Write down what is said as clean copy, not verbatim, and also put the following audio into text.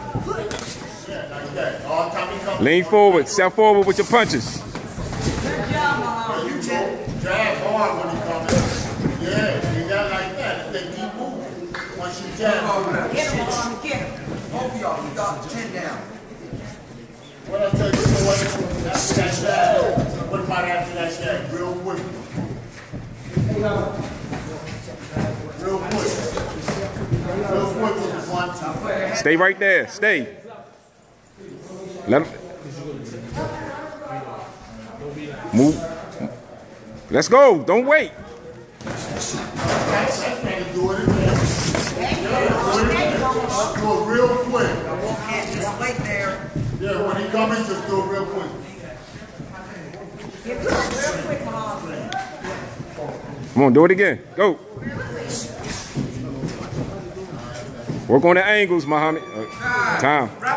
like that. All time he comes. Lean forward, step forward with your punches. You jab hard when he comes in. Yeah, you got like that. They keep moving. Once you jab. Get him, Mom, get him. Both of y'all, you got 10 down. What I tell you, after that jab, what about after that jab? Real quick. Real quick. Real quick with this one, two. Stay right there. Stay. Let him. Move. Let's go. Don't wait. That's ready to do it again. Do it real quick. Can't just wait there. Yeah, when he comes in, just do it real quick. Get to him real quick, Mom. Come on, do it again. Go. Work on the angles, Muhammad. Time.